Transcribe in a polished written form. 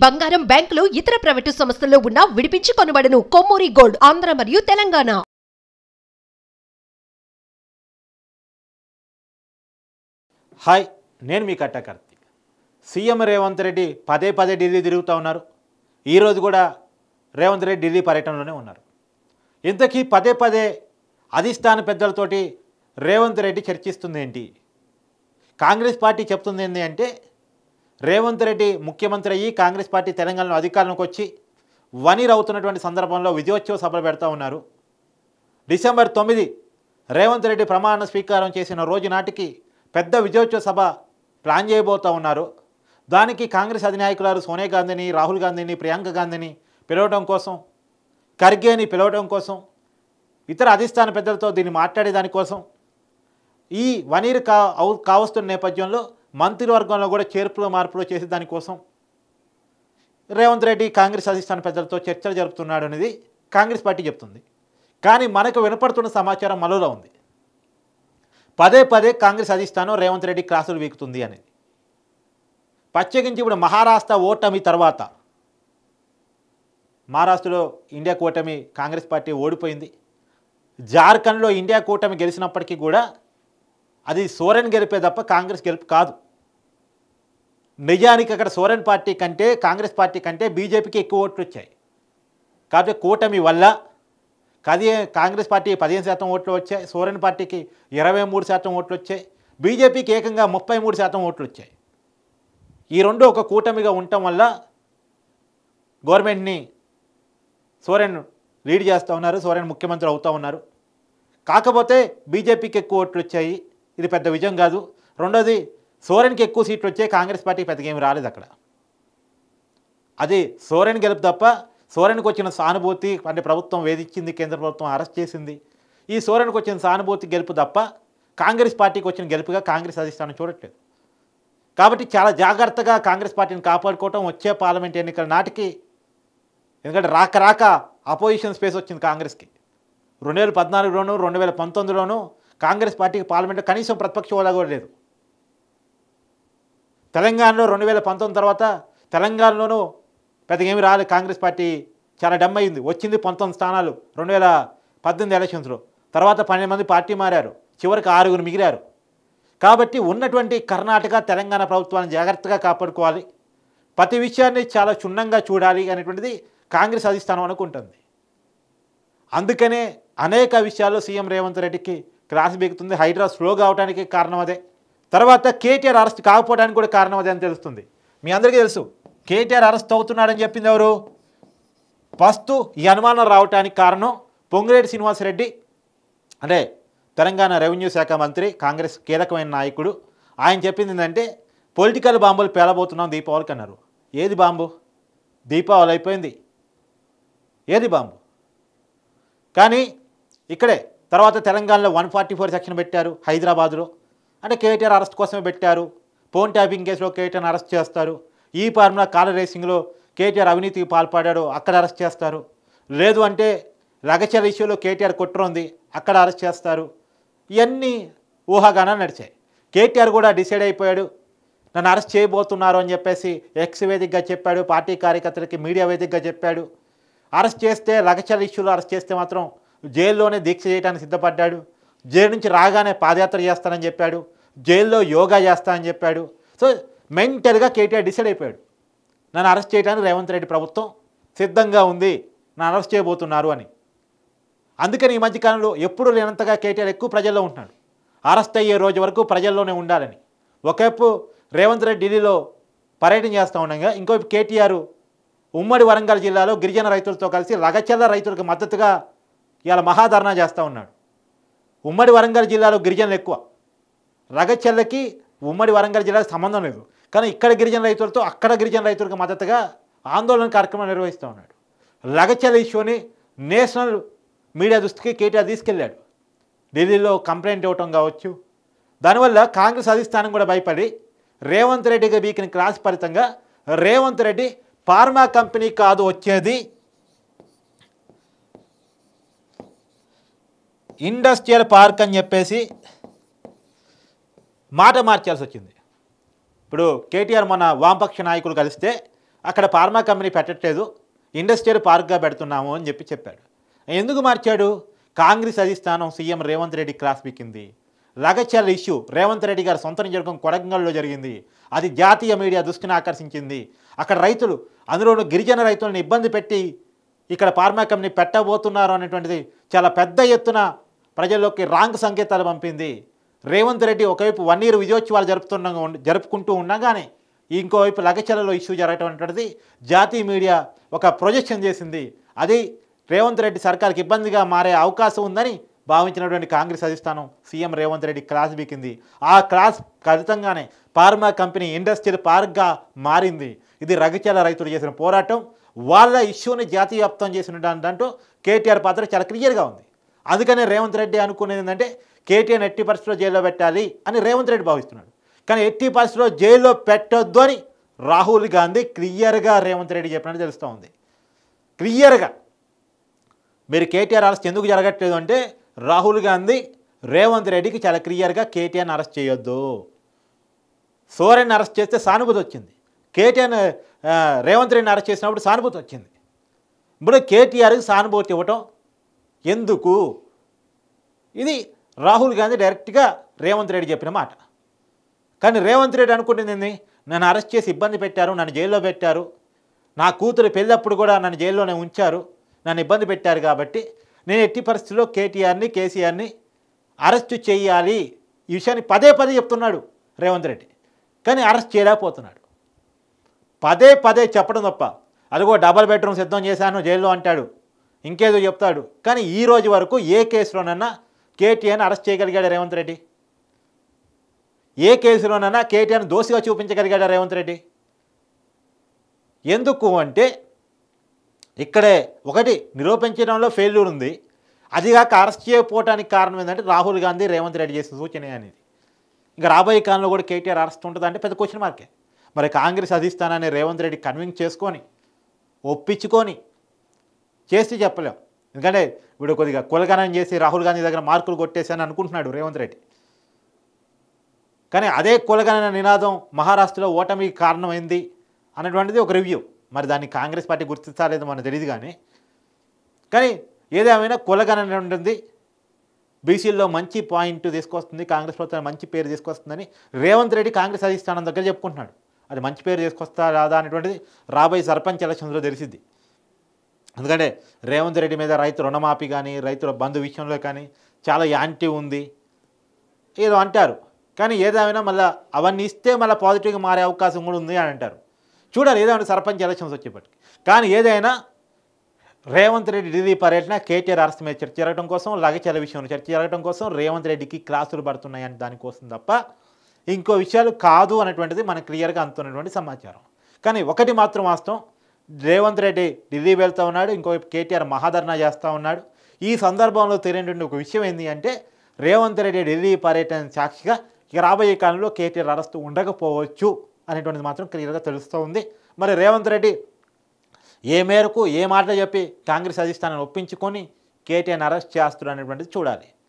బంగారం బ్యాంకులు ఇతర ప్రైవేటు సంస్థల్లో ఉన్న విడిపించి కొనబడును. కొమ్మూరి గోల్డ్ ఆంధ్ర మరియు తెలంగాణ. హాయ్, నేను మీ కట్ట కార్తీక్. సీఎం రేవంత్ రెడ్డి పదే పదే ఢిల్లీ తిరుగుతూ ఉన్నారు. ఈరోజు కూడా రేవంత్ రెడ్డి ఢిల్లీ పర్యటనలోనే ఉన్నారు. ఇంతకీ పదే పదే అధిష్టాన పెద్దలతోటి రేవంత్ రెడ్డి చర్చిస్తుంది ఏంటి? కాంగ్రెస్ పార్టీ చెప్తుంది ఏంటి అంటే, రేవంత్ రెడ్డి ముఖ్యమంత్రి అయ్యి కాంగ్రెస్ పార్టీ తెలంగాణలో అధికారంలోకి వచ్చి వనీర్ అవుతున్నటువంటి సందర్భంలో విజయోత్సవ సభలు పెడతా ఉన్నారు. డిసెంబర్ 9 రేవంత్ రెడ్డి ప్రమాణ స్వీకారం చేసిన రోజు నాటికి పెద్ద విజయోత్సవ సభ ప్లాన్ చేయబోతూ ఉన్నారు. దానికి కాంగ్రెస్ అధినాయకులు సోనియా గాంధీని, రాహుల్ గాంధీని, ప్రియాంక గాంధీని పిలవడం కోసం, ఖర్గేని పిలవడం కోసం, ఇతర అధిష్టాన పెద్దలతో దీన్ని మాట్లాడే దానికోసం, ఈ వనీర్ కావస్తున్న నేపథ్యంలో మంత్రివర్గంలో కూడా చేర్పులు మార్పులు చేసే దానికోసం రేవంత్ రెడ్డి కాంగ్రెస్ అధిష్టాన పెద్దలతో చర్చలు జరుపుతున్నాడు అనేది కాంగ్రెస్ పార్టీ చెప్తుంది. కానీ మనకు వినపడుతున్న సమాచారం మరోలా ఉంది. పదే పదే కాంగ్రెస్ అధిష్టానం రేవంత్ రెడ్డి క్లాసులు వీకుతుంది అనేది. ప్రత్యేకించి ఇప్పుడు మహారాష్ట్ర ఓటమి తర్వాత, మహారాష్ట్రలో ఇండియా కూటమి కాంగ్రెస్ పార్టీ ఓడిపోయింది. జార్ఖండ్లో ఇండియా కూటమి గెలిచినప్పటికీ కూడా అది సోరెన్ గెలిపే తప్ప కాంగ్రెస్ గెలుపు కాదు. నిజానికి అక్కడ సోరెన్ పార్టీ కంటే, కాంగ్రెస్ పార్టీ కంటే బీజేపీకి ఎక్కువ ఓట్లు వచ్చాయి. కాకపోతే కూటమి వల్ల కాంగ్రెస్ పార్టీ 15% ఓట్లు వచ్చాయి, సోరెన్ పార్టీకి 23% ఓట్లు వచ్చాయి, బీజేపీకి ఏకంగా 33% ఓట్లు వచ్చాయి. ఈ రెండు ఒక కూటమిగా ఉండటం వల్ల గవర్నమెంట్ని సోరెన్ లీడ్ చేస్తూ ఉన్నారు, సోరెన్ ముఖ్యమంత్రి అవుతూ ఉన్నారు. కాకపోతే బీజేపీకి ఎక్కువ ఓట్లు వచ్చాయి, ఇది పెద్ద విజయం కాదు. రెండోది, సోరెన్కి ఎక్కువ సీట్లు వచ్చాయి, కాంగ్రెస్ పార్టీ పెద్దగా ఏమి రాలేదు అక్కడ. అది సోరెన్ గెలుపు తప్ప సోరెన్కి వచ్చిన సానుభూతి అంటే ప్రభుత్వం వేధించింది, కేంద్ర ప్రభుత్వం అరెస్ట్ చేసింది, ఈ సోరెన్కి వచ్చిన సానుభూతి గెలుపు తప్ప కాంగ్రెస్ పార్టీకి వచ్చిన గెలుపుగా కాంగ్రెస్ అధిష్టానం చూడట్లేదు. కాబట్టి చాలా జాగ్రత్తగా కాంగ్రెస్ పార్టీని కాపాడుకోవటం వచ్చే పార్లమెంట్ ఎన్నికల నాటికి. ఎందుకంటే రాక అపోజిషన్ స్పేస్ వచ్చింది కాంగ్రెస్కి. 2014లోనూ 2019లోనూ కాంగ్రెస్ పార్టీకి పార్లమెంట్లో కనీసం ప్రతిపక్ష హోదా కూడా లేదు. తెలంగాణలో 2019 తర్వాత తెలంగాణలోనూ పెద్దగా ఏమి రాలేదు. కాంగ్రెస్ పార్టీ చాలా డమ్ అయింది, వచ్చింది 19 స్థానాలు 2018 ఎలక్షన్స్లో. తర్వాత 12 మంది పార్టీ మారారు, చివరికి 6 మిగిలారు. కాబట్టి ఉన్నటువంటి కర్ణాటక, తెలంగాణ ప్రభుత్వాన్ని జాగ్రత్తగా కాపాడుకోవాలి, ప్రతి విషయాన్ని చాలా క్షుణ్ణంగా చూడాలి అనేటువంటిది కాంగ్రెస్ అధిష్టానం అనుకుంటుంది. అందుకనే అనేక విషయాల్లో సీఎం రేవంత్ రెడ్డికి క్లాస్ బీగుతుంది. హైడ్రా స్లోగా అవడానికి కారణం అదే. తర్వాత కేటీఆర్ అరెస్ట్ కాకపోవడానికి కూడా కారణం అదే అని తెలుస్తుంది. మీ అందరికీ తెలుసు, కేటీఆర్ అరెస్ట్ అవుతున్నాడని చెప్పింది ఎవరు? ఫస్ట్ ఈ అనుమానం రావడానికి కారణం పొంగులేటి శ్రీనివాసరెడ్డి, అంటే తెలంగాణ రెవెన్యూ శాఖ మంత్రి, కాంగ్రెస్ కీలకమైన నాయకుడు. ఆయన చెప్పింది ఏంటంటే, పొలిటికల్ బాంబులు పేలబోతున్నాం దీపావళికి అన్నారు. ఏది బాంబు? దీపావళి అయిపోయింది, ఏది బాంబు? కానీ ఇక్కడే తర్వాత తెలంగాణలో 144 సెక్షన్ పెట్టారు హైదరాబాద్లో, అంటే కేటీఆర్ అరెస్ట్ కోసమే పెట్టారు. ఫోన్ ట్యాపింగ్ కేసులో కేటీఆర్ అరెస్ట్ చేస్తారు. ఈ ఫార్ములా కార్ రేసింగ్లో కేటీఆర్ అవినీతికి పాల్పడ్డాడు, అక్కడ అరెస్ట్ చేస్తారు. లేదు అంటే లగచర్ ఇష్యూలో కేటీఆర్ కుట్ర ఉంది, అక్కడ అరెస్ట్ చేస్తారు. ఇవన్నీ ఊహాగానాలు నడిచాయి. కేటీఆర్ కూడా డిసైడ్ అయిపోయాడు, నన్ను అరెస్ట్ చేయబోతున్నారు అని చెప్పేసి ఎక్స్ వేదికగా చెప్పాడు, పార్టీ కార్యకర్తలకి మీడియా వేదికగా చెప్పాడు. అరెస్ట్ చేస్తే, లగచర్ ఇష్యూలో అరెస్ట్ చేస్తే మాత్రం జైల్లోనే దీక్ష చేయడానికి సిద్ధపడ్డాడు. జైలు నుంచి రాగానే పాదయాత్ర చేస్తానని చెప్పాడు, జైల్లో యోగా చేస్తానని చెప్పాడు. సో మెంటల్గా కేటీఆర్ డిసైడ్ అయిపోయాడు, నన్ను అరెస్ట్ చేయడానికి రేవంత్ రెడ్డి ప్రభుత్వం సిద్ధంగా ఉంది, నన్ను అరెస్ట్ చేయబోతున్నారు అని. అందుకని ఈ మధ్యకాలంలో ఎప్పుడు లేనంతగా కేటీఆర్ ఎక్కువ ప్రజల్లో ఉంటున్నాడు. అరెస్ట్ అయ్యే రోజు వరకు ప్రజల్లోనే ఉండాలని. ఒకవైపు రేవంత్ రెడ్డి ఢిల్లీలో పర్యటన చేస్తూ ఉండగా, ఇంకోవైపు కేటీఆర్ ఉమ్మడి వరంగల్ జిల్లాలో గిరిజన రైతులతో కలిసి లగచర్ల రైతులకు మద్దతుగా ఇవాళ మహాధర్నా చేస్తూ ఉన్నాడు. ఉమ్మడి వరంగల్ జిల్లాలో గిరిజనులు ఎక్కువ, లగచర్లకి ఉమ్మడి వరంగల్ జిల్లాకు సంబంధం లేదు. కానీ ఇక్కడ గిరిజన రైతులతో అక్కడ గిరిజన రైతులకు మద్దతుగా ఆందోళన కార్యక్రమం నిర్వహిస్తూ ఉన్నాడు. లగచర్ల ఇష్యూని నేషనల్ మీడియా దృష్టికి కేటీఆర్ తీసుకెళ్ళాడు. ఢిల్లీలో కంప్లైంట్ ఇవ్వటం కావచ్చు. దానివల్ల కాంగ్రెస్ అధిష్టానం కూడా భయపడి రేవంత్ రెడ్డికి బీకిన క్లాస్ ఫలితంగా రేవంత్ రెడ్డి ఫార్మా కంపెనీ కాదు వచ్చేది, ఇండస్ట్రియల్ పార్క్ అని చెప్పేసి మాట మార్చాల్సి వచ్చింది. ఇప్పుడు కేటీఆర్ మన వామపక్ష నాయకులు కలిస్తే అక్కడ ఫార్మా కంపెనీ పెట్టట్లేదు, ఇండస్ట్రియల్ పార్క్గా పెడుతున్నాము అని చెప్పాడు. ఎందుకు మార్చాడు? కాంగ్రెస్ అధిష్టానం సీఎం రేవంత్ రెడ్డి క్లాస్ పీకింది. లగచర్ల ఇష్యూ రేవంత్ రెడ్డి గారు సొంత నియోజకవర్గం కొడంగల్లో జరిగింది. అది జాతీయ మీడియా దృష్టిని ఆకర్షించింది. అక్కడ రైతులు, అందులోనూ గిరిజన రైతులను ఇబ్బంది పెట్టి ఇక్కడ ఫార్మా కంపెనీ పెట్టబోతున్నారు అనేటువంటిది చాలా పెద్ద ఎత్తున ప్రజల్లోకి రాంగ్ సంకేతాలు పంపింది. రేవంత్ రెడ్డి ఒకవైపు 1 year విజయోత్సవాలు జరుపుకుంటూ ఉండగానే ఇంకోవైపు లగచర్లలో ఇష్యూ జరగటం అనేటువంటిది జాతీయ మీడియా ఒక ప్రొజెక్షన్ చేసింది. అది రేవంత్ రెడ్డి సర్కార్కి ఇబ్బందిగా మారే అవకాశం ఉందని భావించినటువంటి కాంగ్రెస్ అధిష్టానం సీఎం రేవంత్ రెడ్డి క్లాస్ బీకింది. ఆ క్లాస్ ఫలితంగానే ఫార్మా కంపెనీ ఇండస్ట్రియల్ పార్క్గా మారింది. ఇది లగచర్ల రైతులు చేసిన పోరాటం, వాళ్ళ ఇష్యూని జాతీయ వ్యాప్తం చేసిన దాంట్లో కేటీఆర్ పాత్ర చాలా క్లియర్గా ఉంది. అందుకనే రేవంత్ రెడ్డి అనుకునేది ఏంటంటే కేటీఆర్ ఎట్టి పరిస్థితిలో జైల్లో పెట్టాలి అని రేవంత్ రెడ్డి భావిస్తున్నాడు. కానీ ఎట్టి పరిస్థితిలో జైల్లో పెట్టొద్దు అని రాహుల్ గాంధీ క్లియర్గా రేవంత్ రెడ్డి చెప్పినట్టు తెలుస్తూ ఉంది. క్లియర్గా మీరు కేటీఆర్ అరెస్ట్ ఎందుకు జరగట్లేదు అంటే రాహుల్ గాంధీ రేవంత్ రెడ్డికి చాలా క్లియర్గా కేటీఆర్ని అరెస్ట్ చేయొద్దు, సోరెన్ అరెస్ట్ చేస్తే సానుభూతి వచ్చింది, కేటీఆర్ రేవంత్ రెడ్డిని అరెస్ట్ చేసినప్పుడు సానుభూతి వచ్చింది. ఇప్పుడు కేటీఆర్కి సానుభూతి ఇవ్వటం ఎందుకు? ఇది రాహుల్ గాంధీ డైరెక్ట్గా రేవంత్ రెడ్డి చెప్పిన మాట. కానీ రేవంత్ రెడ్డి అనుకుంటుంది ఏంది? నన్ను అరెస్ట్ చేసి ఇబ్బంది పెట్టారు, నన్ను జైల్లో పెట్టారు, నా కూతురు పెళ్ళప్పుడు కూడా నన్ను జైల్లోనే ఉంచారు, నన్ను ఇబ్బంది పెట్టారు, కాబట్టి నేను ఎట్టి పరిస్థితుల్లో కేటీఆర్ని కేసీఆర్ని అరెస్ట్ చేయాలి, ఈ విషయాన్ని పదే పదే చెప్తున్నాడు రేవంత్ రెడ్డి. కానీ అరెస్ట్ చేయలేకపోతున్నాడు. పదే పదే చెప్పడం తప్ప, అదిగో డబల్ బెడ్రూమ్ సిద్ధం చేశాను జైల్లో అంటాడు, ఇంకేదో చెప్తాడు. కానీ ఈ రోజు వరకు ఏ కేసులోనన్నా కేటీఆర్ని అరెస్ట్ చేయగలిగాడు రేవంత్ రెడ్డి? ఏ కేసులోనన్నా కేటీఆర్ని దోషిగా చూపించగలిగాడా రేవంత్ రెడ్డి? ఎందుకు అంటే ఇక్కడే ఒకటి నిరూపించడంలో ఫెయిల్యూర్ ఉంది. అదిగాక అరెస్ట్ చేయకపోవడానికి కారణం ఏంటంటే రాహుల్ గాంధీ రేవంత్ రెడ్డి చేసిన సూచన అనేది. ఇంకా రాబోయే కాలంలో కూడా కేటీఆర్ అరెస్ట్ ఉంటుందంటే పెద్ద క్వశ్చన్ మార్కే. మరి కాంగ్రెస్ అధిష్టానాన్ని రేవంత్ రెడ్డి కన్విన్స్ చేసుకొని ఒప్పించుకొని చేసి చెప్పలేం. ఎందుకంటే వీడు కొద్దిగా కులగణన చేసి రాహుల్ గాంధీ దగ్గర మార్కులు కొట్టేశాను అనుకుంటున్నాడు రేవంత్ రెడ్డి. కానీ అదే కులగణన నినాదం మహారాష్ట్రలో ఓటమికి కారణమైంది అన్నటువంటిది ఒక రివ్యూ. మరి దాన్ని కాంగ్రెస్ పార్టీ గుర్తించాలేదో మనకు తెలియదు. కానీ ఏదేమైనా కులగణన ఉంటుంది, బీసీల్లో మంచి పాయింట్ తీసుకొస్తుంది, కాంగ్రెస్ ప్రభుత్వం మంచి పేరు తీసుకొస్తుందని రేవంత్ రెడ్డి కాంగ్రెస్ అధిష్టానం దగ్గర చెప్పుకుంటున్నాడు. అది మంచి పేరు తీసుకొస్తా రాదా అనేటువంటిది రాబోయే సర్పంచ్ ఎలక్షన్స్లో తెలిసిద్ది. ఎందుకంటే రేవంత్ రెడ్డి మీద రైతు రుణమాఫీ కానీ రైతుల బంధు విషయంలో కానీ చాలా యాంటీ ఉంది ఏదో అంటారు. కానీ ఏదేమైనా మళ్ళీ అవన్నీ ఇస్తే మళ్ళీ పాజిటివ్గా మారే అవకాశం కూడా ఉంది అని అంటారు. చూడాలి ఏదేమైనా సర్పంచ్ ఎలక్షన్స్ వచ్చేప్పటికి. కానీ ఏదైనా రేవంత్ రెడ్డి ఢిల్లీ పర్యటన కేటీఆర్ అరెస్ట్ మీద చర్చ జరగడం కోసం, లగచర్ల విషయంలో చర్చ జరగడం కోసం, రేవంత్ రెడ్డికి క్లాసులు పడుతున్నాయని దానికోసం తప్ప ఇంకో విషయాలు కాదు అనేటువంటిది మనకు క్లియర్గా అందుతున్నటువంటి సమాచారం. కానీ ఒకటి మాత్రం వాస్తవం, రేవంత్ రెడ్డి ఢిల్లీ వెళ్తూ ఉన్నాడు, ఇంకోవైపు కేటీఆర్ మహాధర్నా చేస్తూ ఉన్నాడు. ఈ సందర్భంలో తెలియనటువంటి ఒక విషయం ఏంటి అంటే రేవంత్ రెడ్డి ఢిల్లీ పర్యటన సాక్షిగా ఇక రాబోయే కాలంలో కేటీఆర్ అరెస్ట్ ఉండకపోవచ్చు అనేటువంటిది మాత్రం క్లియర్గా తెలుస్తూ ఉంది. మరి రేవంత్ రెడ్డి ఏ మేరకు ఏ మాటలు చెప్పి కాంగ్రెస్ అధిష్టానాన్ని ఒప్పించుకొని కేటీఆర్ని అరెస్ట్ చేస్తున్నారు అనేటువంటిది చూడాలి.